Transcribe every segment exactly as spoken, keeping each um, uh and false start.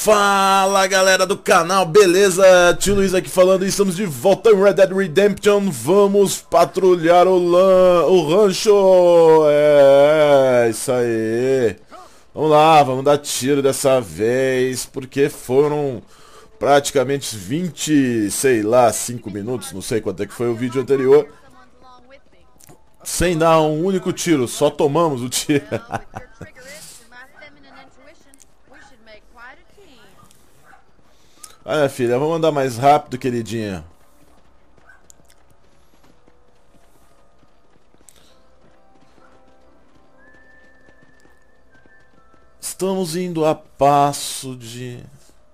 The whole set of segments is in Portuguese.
Fala galera do canal, beleza? Tio Luiz aqui falando e estamos de volta em Red Dead Redemption. Vamos patrulhar o, lan... o rancho. É, isso aí. Vamos lá, vamos dar tiro dessa vez, porque foram praticamente vinte, sei lá, cinco minutos, não sei quanto é que foi o vídeo anterior, sem dar um único tiro, só tomamos o tiro. Olha, filha, vamos andar mais rápido, queridinha. Estamos indo a passo de...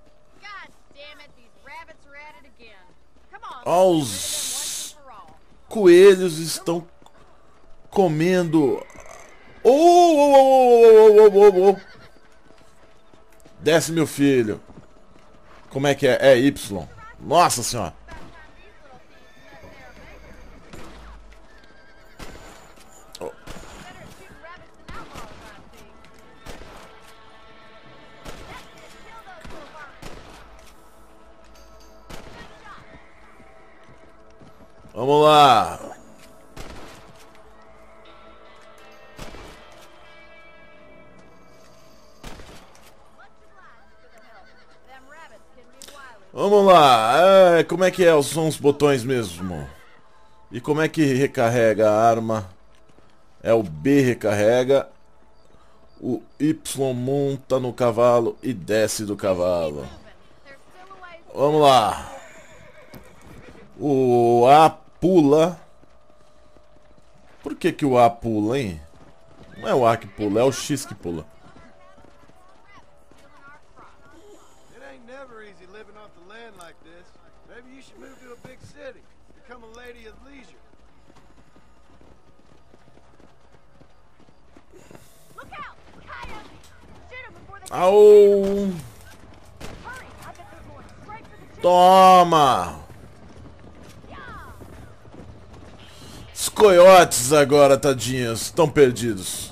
Ó, os coelhos estão comendo... Oh, oh, oh, oh, oh, oh, oh. Desce, meu filho. Como é que é? É Y. Nossa senhora. Oh. Vamos lá. Vamos lá, é, como é que é, são os botões mesmo? E como é que recarrega a arma? É o B recarrega, o Y monta no cavalo e desce do cavalo. Vamos lá. O A pula. Por que que o A pula, hein? Não é o A que pula, é o X que pula. Au! Toma! Os coiotes agora, tadinhos, estão perdidos.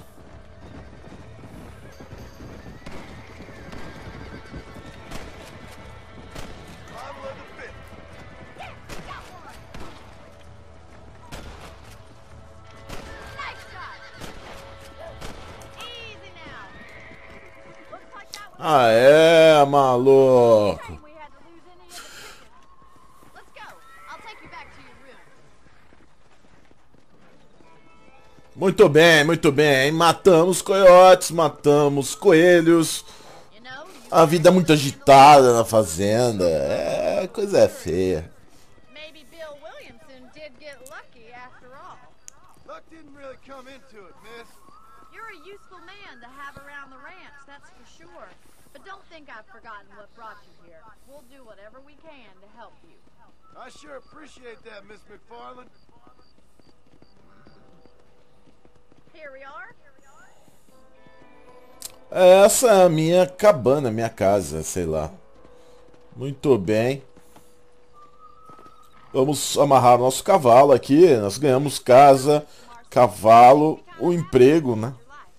Ah, é, maluco. Muito bem, muito bem. Matamos coiotes, matamos coelhos. A vida é muito agitada na fazenda. É, coisa é feia. I've forgotten what brought you here. We'll do whatever we can to help you. I sure appreciate that, Miss McFarland. Here we are. Essa é a minha cabana, minha casa, sei lá. Muito bem. Vamos amarrar nosso cavalo aqui. Nós ganhamos casa, cavalo, o emprego, né?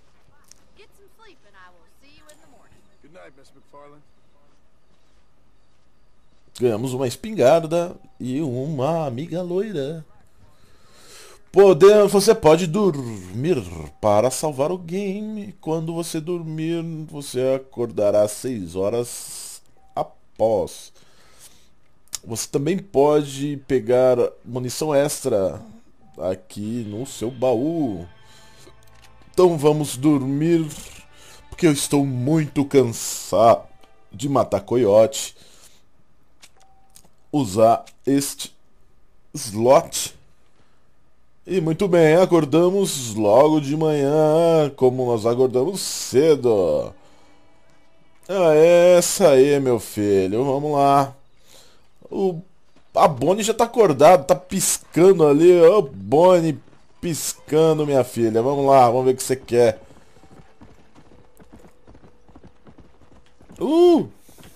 Ganhamos uma espingarda e uma amiga loira. Poder, você pode dormir para salvar o game. Quando você dormir, você acordará seis horas após. Você também pode pegar munição extra aqui no seu baú. Então vamos dormir, porque eu estou muito cansado de matar coiote. Usar este slot. E muito bem, acordamos logo de manhã, como nós acordamos cedo. Ah, essa aí, meu filho, vamos lá. O, a Bonnie já tá acordada, tá piscando ali. Ô, Bonnie piscando, minha filha. Vamos lá, vamos ver o que você quer. Uh!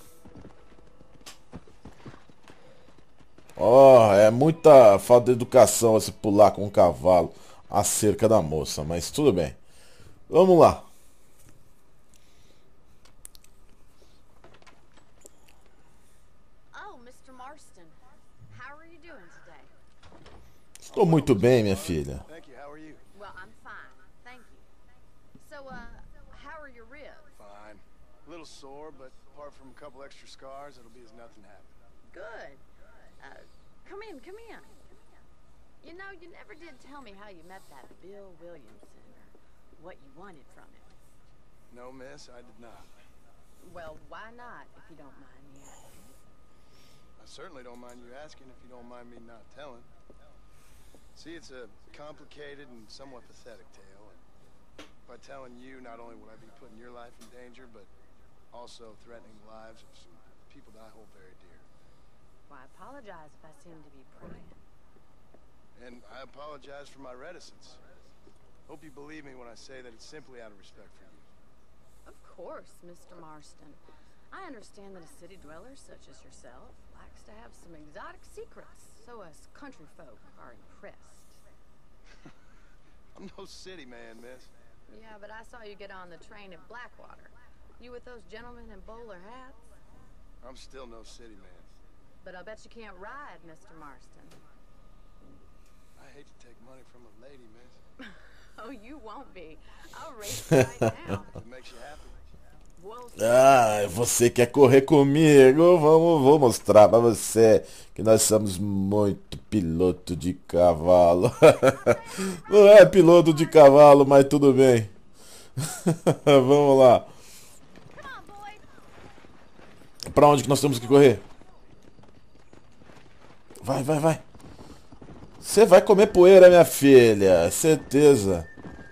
Oh, é muita falta de educação você pular com um cavalo a cerca da moça, mas tudo bem. Vamos lá. Tô muito bem, minha filha. Thank you. How are you? Well, I'm fine. Thank you. So, uh, how are your ribs? Fine. A little sore, but apart from a couple extra scars, it'll be as nothing happened. Good. Uh, come in, come in. You know, you never did tell me how you met that Bill Williamson or what you wanted from him. No, miss, I did not. Well, why not, if you don't mind me asking? I certainly don't mind you asking if you don't mind me not telling. See, it's a complicated and somewhat pathetic tale, and by telling you, not only will I be putting your life in danger, but also threatening the lives of some people that I hold very dear. Well, I apologize if I seem to be prying. And I apologize for my reticence. Hope you believe me when I say that it's simply out of respect for you. Of course, Mister Marston. I understand that a city dweller such as yourself likes to have some exotic secrets, so us country folk are impressed. I'm no city man, miss. Yeah, but I saw you get on the train at Blackwater. You with those gentlemen in bowler hats? I'm still no city man. But I'll bet you can't ride, Mister Marston. I hate to take money from a lady, miss. Oh, you won't be. I'll race you right now. If it makes you happy. Well, Ah, você quer correr comigo? Vamos, vou mostrar pra você que nós somos muito piloto de cavalo. Não é piloto de cavalo, mas tudo bem. Vamos lá. come on, boy. Pra onde que nós temos que correr? Vai, vai, vai. Você vai comer poeira, minha filha. Certeza.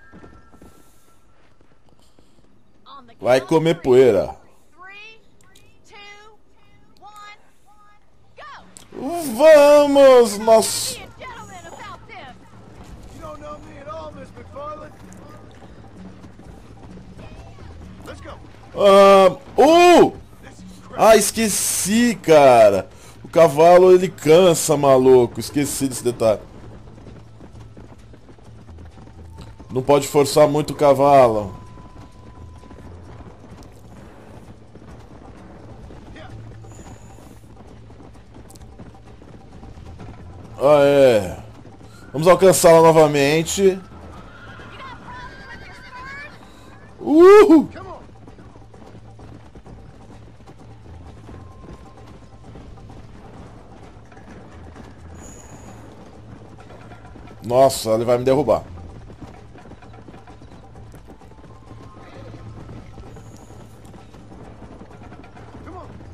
On the Vai count of comer three. poeira. Three, two, one, go. Vamos, nós... Be a gentleman about this. You don't know me at all, Miss McFarland. Let's go. Ah, uh! This is Ah, esqueci, cara. O cavalo, ele cansa, maluco. Esqueci desse detalhe. Não pode forçar muito o cavalo. Ah, é. Vamos alcançá-la novamente. You got problems with your spurs? Uhul! Come on. Nossa, ele vai me derrubar. Come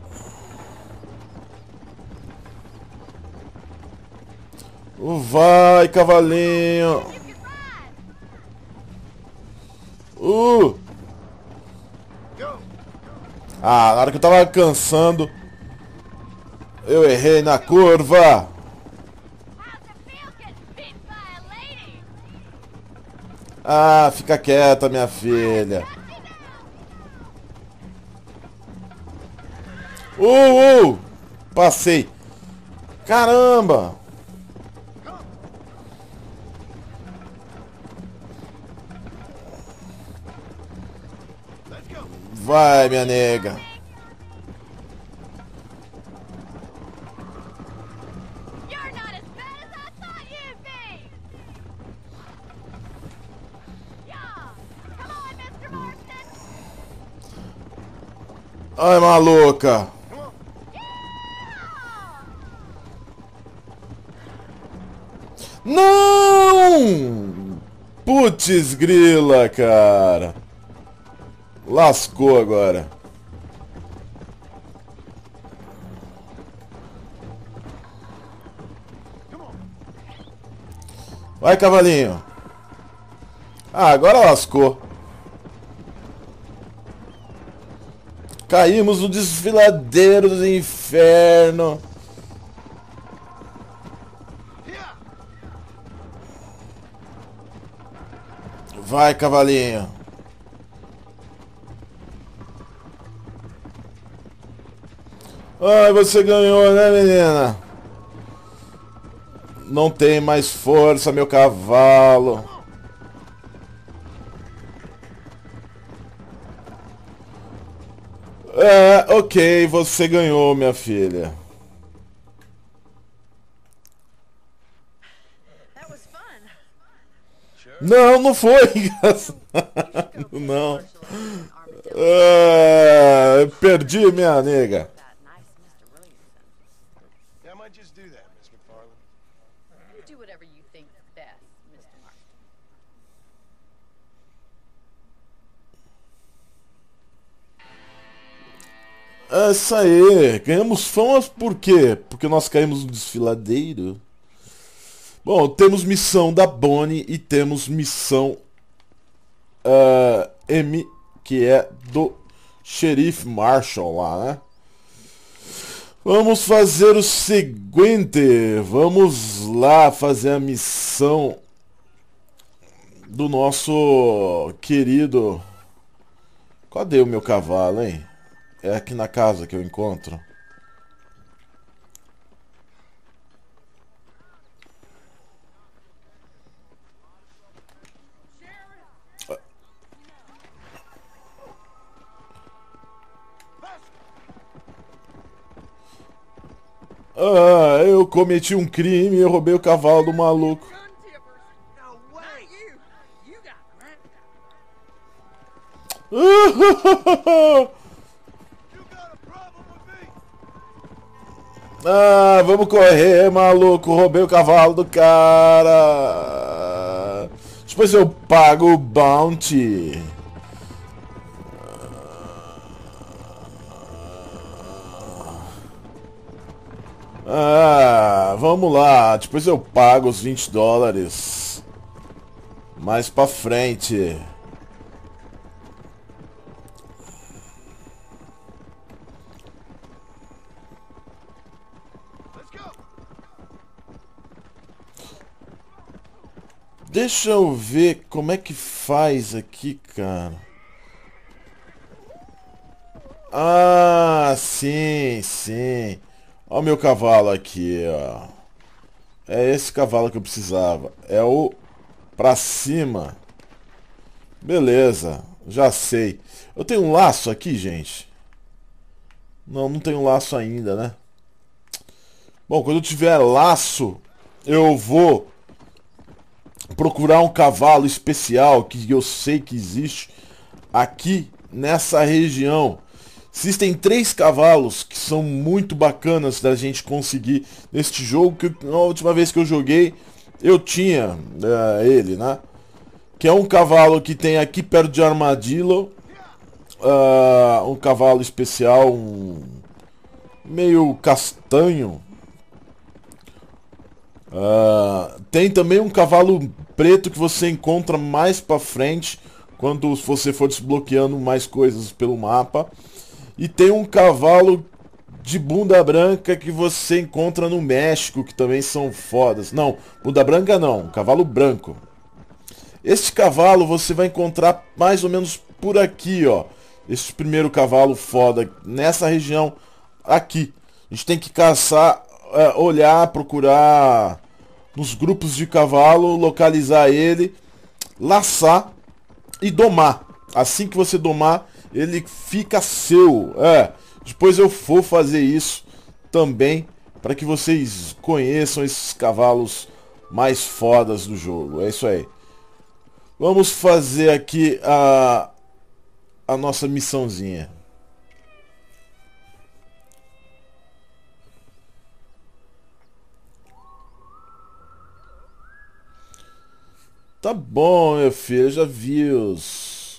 on. Vai, cavalinho. You can ride. Uh! Go. Ah, na hora que eu tava cansando, eu errei na curva. How's it feel getting beat by a lady? Ah, fica quieta, minha filha. Got you now. Uh, uh! Passei. Caramba! Let's go. Vai, minha nega. You're not as bad as I thought you'd be. Yeah. Come on, Mister Marston. Ai, maluca. Come on. Yeah. Não! Putz grila, cara. Lascou agora. Come on. Vai, cavalinho. Ah, agora lascou. Caímos no desfiladeiro do inferno. Yeah. Vai, cavalinho. Ai, você ganhou, né, menina? Não tem mais força, meu cavalo. É, ok, você ganhou, minha filha. That Não, não foi. Não. Ah, perdi minha nega. Yeah, I might just do that, Miss McFarland. You do whatever you think is best, mister Marston. É isso aí. Ganhamos famas por quê? Porque nós caímos no desfiladeiro. Bom, temos missão da Bonnie e temos missão uh, M, que é do Xerife Marshall lá, né? Vamos fazer o seguinte. Vamos lá fazer a missão do nosso querido... Cadê o meu cavalo, hein? É aqui na casa que eu encontro. Ah, eu cometi um crime e eu roubei o cavalo do maluco. Ah, vamos correr, maluco. Roubei o cavalo do cara. Depois eu pago o bounty. Ah, vamos lá. Depois eu pago os vinte dólares. Mais pra frente. Deixa eu ver como é que faz aqui, cara. Ah, sim, sim. Olha o meu cavalo aqui, ó. É esse cavalo que eu precisava. É o pra cima. Beleza, já sei. Eu tenho um laço aqui, gente? Não, não tenho laço ainda, né? Bom, quando eu tiver laço, eu vou procurar um cavalo especial que eu sei que existe aqui nessa região. Existem três cavalos que são muito bacanas da gente conseguir neste jogo, que na última vez que eu joguei eu tinha é, ele, né? Que é um cavalo que tem aqui perto de Armadillo, uh, um cavalo especial, um meio castanho. Uh, tem também um cavalo preto que você encontra mais pra frente quando você for desbloqueando mais coisas pelo mapa. E tem um cavalo de bunda branca que você encontra no México, que também são fodas. Não, bunda branca não, cavalo branco. Este cavalo você vai encontrar mais ou menos por aqui, ó. Este primeiro cavalo foda, nessa região aqui. A gente tem que caçar, é, olhar, procurar nos grupos de cavalo, localizar ele, laçar e domar. Assim que você domar, ele fica seu. É, depois eu vou fazer isso também para que vocês conheçam esses cavalos mais fodas do jogo. É isso aí. Vamos fazer aqui a a nossa missãozinha. Tá bom, meu filho, eu já vi os...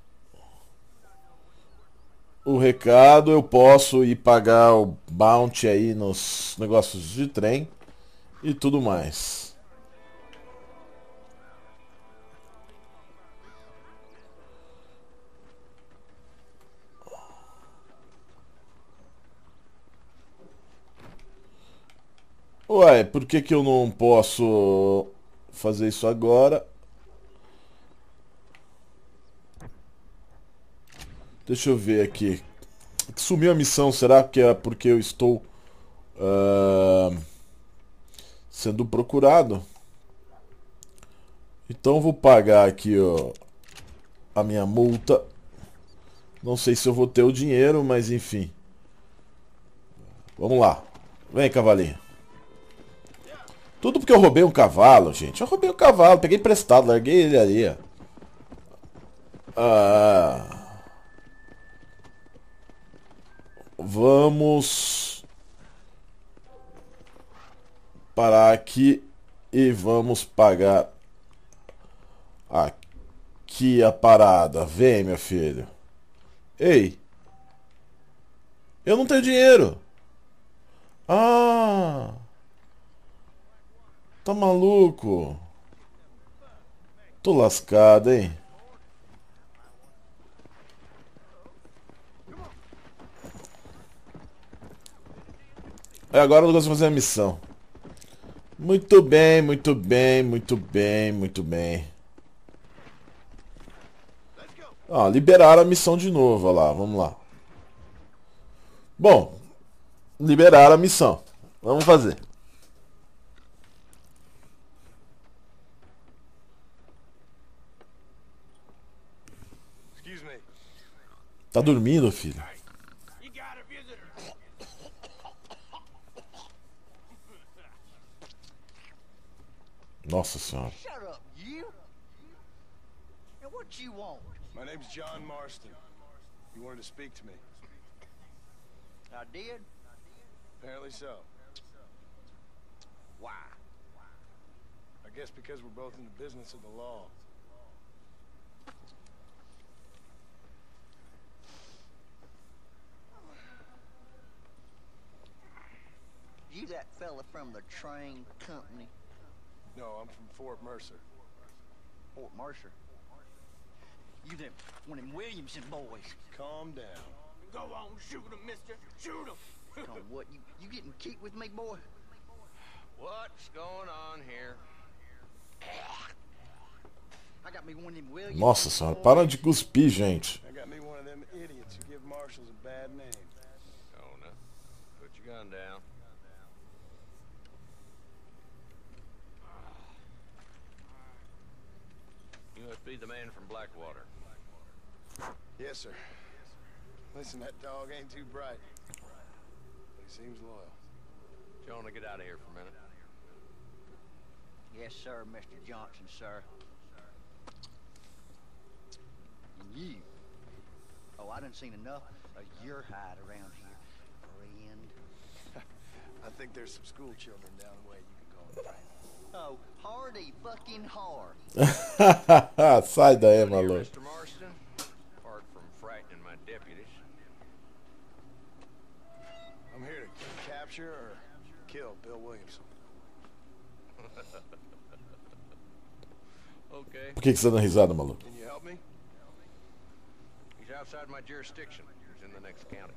o recado. Eu posso ir pagar o bounty aí nos negócios de trem e tudo mais. Ué, por que que eu não posso fazer isso agora? Deixa eu ver aqui. Sumiu a missão, será que é porque eu estou uh, sendo procurado? Então eu vou pagar aqui, ó, a minha multa. Não sei se eu vou ter o dinheiro, mas enfim. Vamos lá. Vem, cavalinho. Tudo porque eu roubei um cavalo, gente. Eu roubei um cavalo, peguei emprestado, larguei ele ali, ó. Ah, vamos parar aqui e vamos pagar aqui a parada. Vem, meu filho. Ei, eu não tenho dinheiro. Ah, tá maluco? Tô lascado, hein? Agora eu não consigo fazer a missão. Muito bem, muito bem, muito bem, muito bem. Ah, liberaram a missão de novo, olha lá, vamos lá. Bom, liberaram a missão. Vamos fazer. Excuse me. Tá dormindo, filho? You got a visitor. Nossa senhora. Shut up, you! And what you want? My name's John Marston. You wanted to speak to me. I did? Apparently so. Why? I guess because we're both in the business of the law. You that fella from the train company? No, I'm from Fort Mercer. Fort Mercer? You them one of them Williamson boys. Calm down. Go on, shoot him, mister. Shoot him. Oh, what, you, you getting keep with me, boy? What's going on here? I got me one of them Williamson Nossa senhora, boys. para de cuspir, gente. I got me one of them idiots who give marshals a bad name. Jonah, put your gun down. You must be the man from Blackwater. Yes, sir. Listen, that dog ain't too bright. But he seems loyal. Jonah, get out of here for a minute. Yes, sir, Mister Johnson, sir. And you? Oh, I done seen enough of your hide around here, friend. I think there's some school children down the way you can go and find. Oh, hardy fucking hard. Sai daí, Here, maluco. Mister Marston, apart from frightening my deputies. I'm here to capture or kill Bill Williamson. Okay. Por que, que você tá dando risada, maluco? Can you help me? He's outside my jurisdiction. He's in the next county.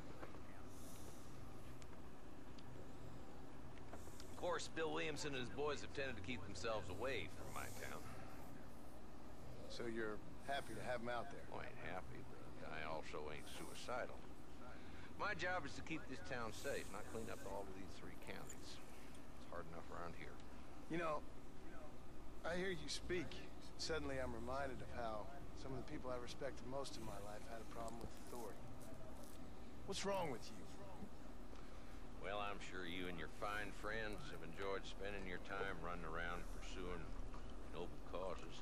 Of course, Bill Williamson and his boys have tended to keep themselves away from my town. So you're happy to have him out there? Well, I ain't happy, but I also ain't suicidal. My job is to keep this town safe, not clean up all of these three counties. It's hard enough around here. You know, I hear you speak. Suddenly I'm reminded of how some of the people I respected most in my life had a problem with authority. What's wrong with you? Well, I'm sure you and your fine friends have enjoyed spending your time running around pursuing noble causes.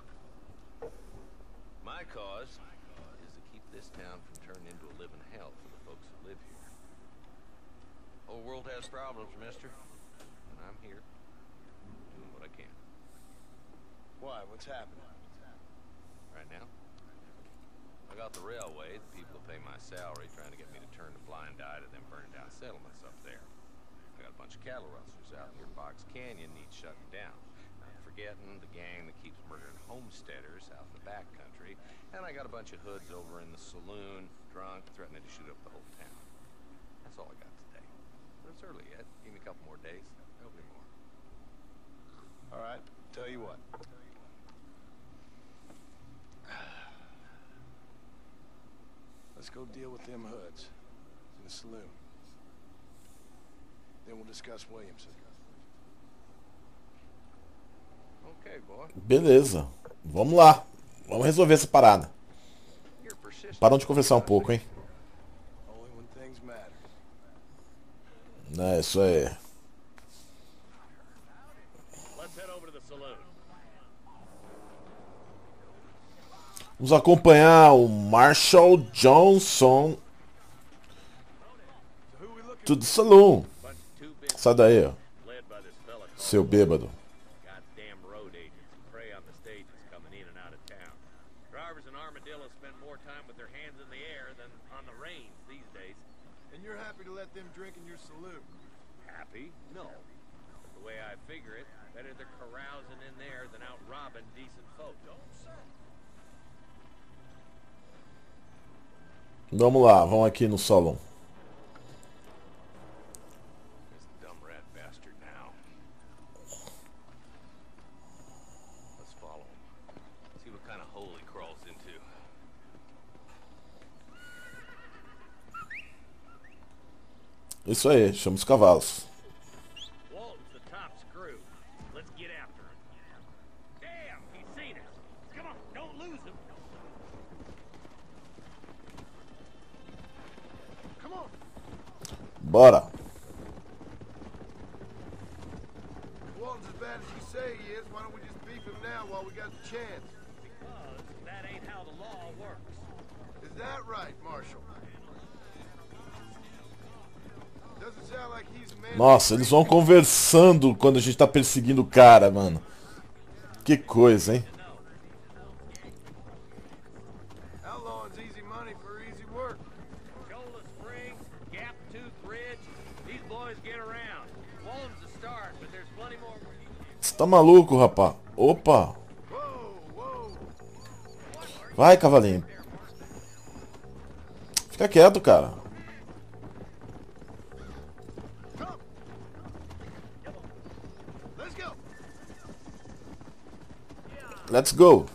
My cause is to keep this town from turning into a living hell for the folks that live here. The whole world has problems, mister. And I'm here, doing what I can. Why? What's happening? Right now, I got the railway, the people that pay my salary, trying to get me to turn a blind eye to them burning down settlements up there. I got a bunch of cattle rustlers out near Fox Canyon needs shutting down. Not forgetting the gang that keeps murdering homesteaders out in the back country. And I got a bunch of hoods over in the saloon, drunk, threatening to shoot up the whole town. That's all I got today. But it's early yet. Give me a couple more days. There'll be more. All right, tell you what. Let's go deal with them hoods in the saloon. Then we'll discuss Williamson. Okay, boy. Beleza. Vamos lá. Vamos resolver essa parada. You're persistent. Param de conversar um pouco, hein? Only when things matter. É, isso aí. Vamos acompanhar o Marshall Johnson to the saloon. Sai daí, ó. Seu bêbado. Them drink in your saloon. Happy? No. The way I figure it, better they're carousing in there than out robbing decent folk. Vamos lá, vamos aqui no salão. This dumb rat bastard now. Let's follow him. See what kind of hole he crawls into. Isso aí, chama os cavalos. Walton's the top screw. Let's get after him. Damn, he's seen us. Come on, don't lose him. Come on. Bora. Walton's as bad as you say he is. Why don't we just beef him now while we got the chance? Because that ain't how the law works. Is that right, Marshall? Nossa, eles vão conversando quando a gente tá perseguindo o cara, mano. Que coisa, hein? Você tá maluco, rapá? Opa! Vai, cavalinho. Fica quieto, cara. Let's go.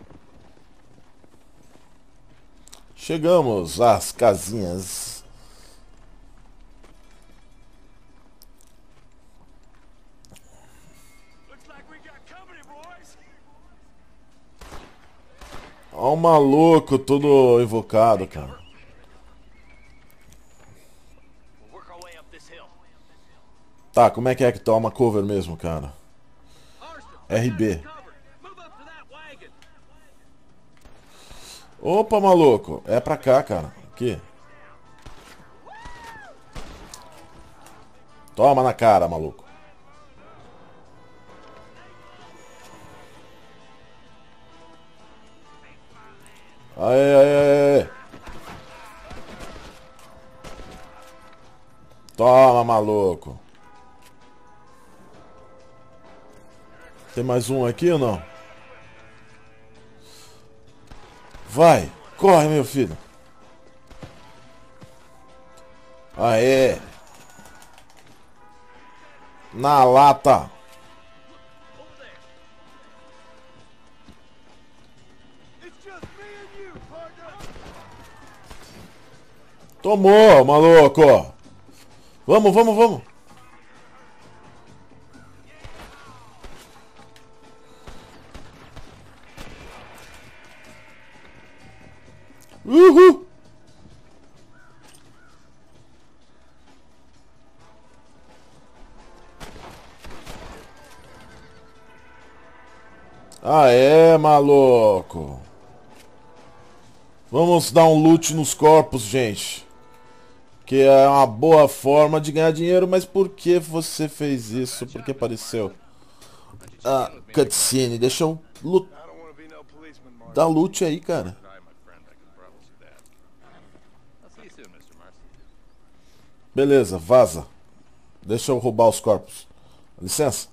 Chegamos às casinhas. Ó o maluco todo invocado, cara. Tá, como é que é que toma cover mesmo, cara? R B. Opa, maluco. É pra cá, cara. Aqui. Toma na cara, maluco. Aê, aê, aê. Toma, maluco. Tem mais um aqui ou não? Vai, corre, meu filho. Aê. Na lata. Tomou, maluco. Vamos, vamos, vamos. Uhul. Ah, é, maluco. Vamos dar um loot nos corpos, gente. Que é uma boa forma de ganhar dinheiro, mas por que você fez isso? Por que apareceu? Ah, cutscene. Deixa eu loot... dar loot aí, cara. Beleza, vaza. Deixa eu roubar os corpos. Licença.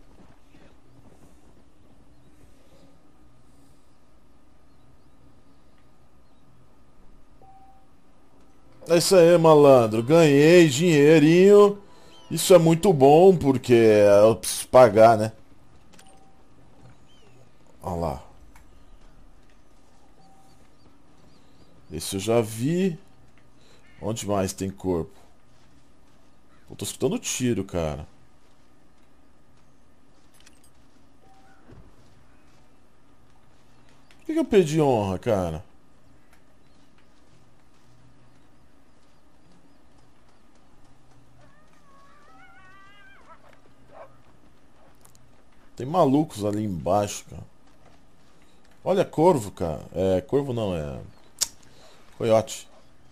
É isso aí, malandro. Ganhei dinheirinho. Isso é muito bom, porque eu preciso pagar, né? Olha lá. Esse eu já vi. Onde mais tem corpo? Eu tô escutando tiro, cara. Por que que eu perdi honra, cara? Tem malucos ali embaixo, cara. Olha, corvo, cara. É, corvo não, é... coiote.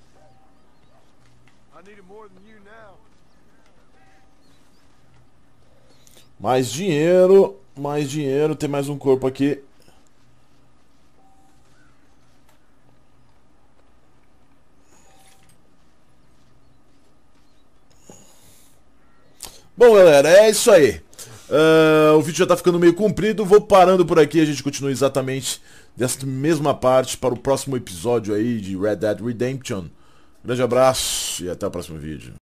Mais dinheiro, mais dinheiro. Tem mais um corpo aqui. Bom, galera, é isso aí. Uh, o vídeo já tá ficando meio comprido. Vou parando por aqui. A gente continua exatamente dessa mesma parte para o próximo episódio aí de Red Dead Redemption. Grande abraço e até o próximo vídeo.